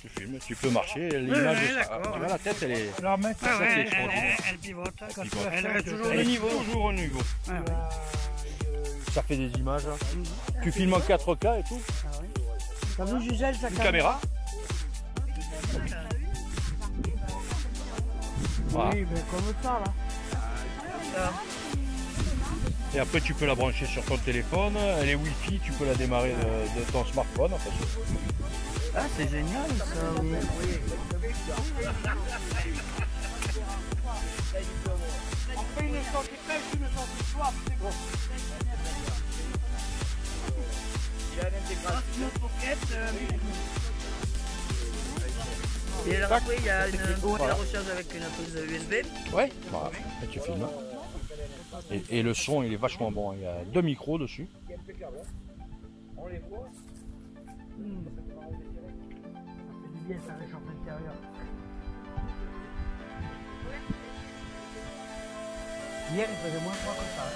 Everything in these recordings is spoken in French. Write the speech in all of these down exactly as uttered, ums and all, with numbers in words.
tu filmes, tu peux marcher, l'image, oui, oui, la tête, elle est... Alors maintenant, Ah ouais, c'est elle, extraordinaire. elle, elle pivote. Quand Elle, tu vas elle faire, reste tu toujours fais- au niveau. Toujours au niveau. Ah ouais. Ça fait des images. Tu filmes en quatre K et tout. T'as vu Gisèle, sa Une caméra. Voilà. Oui, mais comme ça là. Et après tu peux la brancher sur ton téléphone, elle est Wi-Fi, tu peux la démarrer de, de ton smartphone. En fait. Ah, c'est génial ça, oui. On fait une sortie pêche, une sortie soif, c'est bon. Il a l'intégration. Et alors après, il y a une, Voilà. la recharge avec une prise U S B. Ouais, voilà. Et tu filmes. Et, et le son il est vachement bon, il y a deux micros dessus. On les voit. Bien, ça réchauffe l'intérieur. Hier, il faisait moins froid que ça.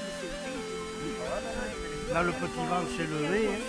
Hein. Là, le petit vent s'est levé. Hein.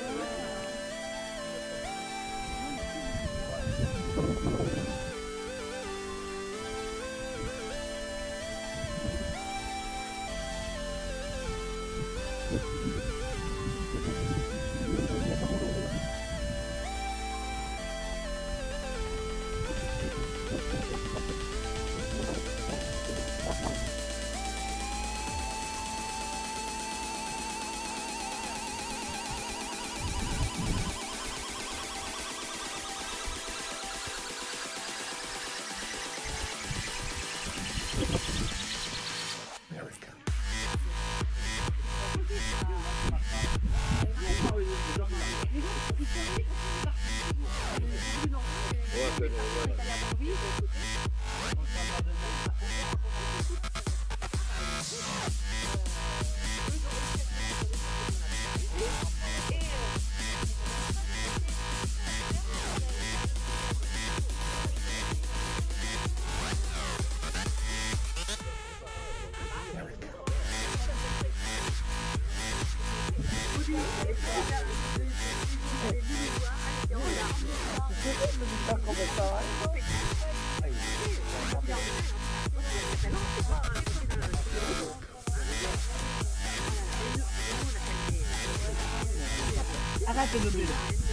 Arrête de lever là.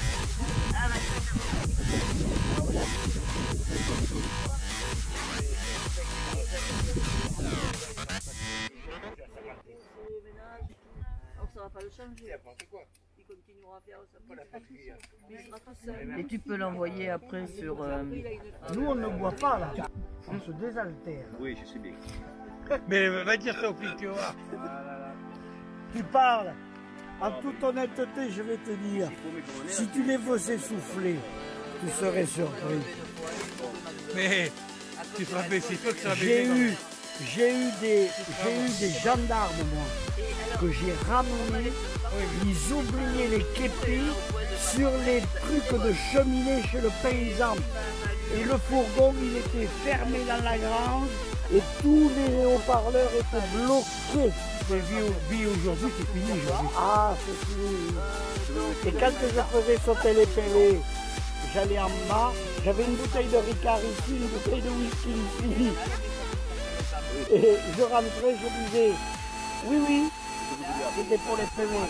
Alors ça va pas le changer. Il continuera à faire ça. Mais il sera tout seul. Et tu peux l'envoyer après sur... euh, Nous, on ne boit pas là. On se désaltère. Oui, je sais bien. Mais va dire ça au fil que va. Tu parles. En toute honnêteté, je vais te dire, si tu les faisais souffler, tu serais surpris. Mais tu seras baissé, toi tu seras J'ai baissé. eu, j'ai eu des, j'ai eu des gendarmes moi que j'ai ramenés. Ils oubliaient les képis sur les trucs de cheminée chez le paysan. Et le fourgon, il était fermé dans la grange et tous les haut-parleurs étaient bloqués. Mais vie, vie aujourd'hui, c'est fini aujourd'hui. Ah, c'est fini. Et quand je faisais sauter les pellets, j'allais en bas, j'avais une bouteille de Ricard ici, une bouteille de whisky ici. Et je rentrais, je disais, oui, oui, c'était pour les pellets.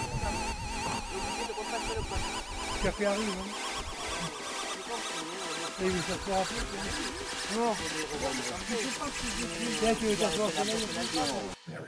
Le café arrive. Hein. Et il veut s'asseoir après. Non. Tiens, tu veux t'asseoir au soleil?